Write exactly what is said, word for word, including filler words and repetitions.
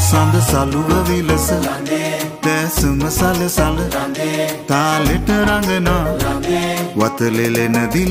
සඳ සලුව විලස දැසුම සලසල තාලෙට රඟනා වතලෙලෙන දිල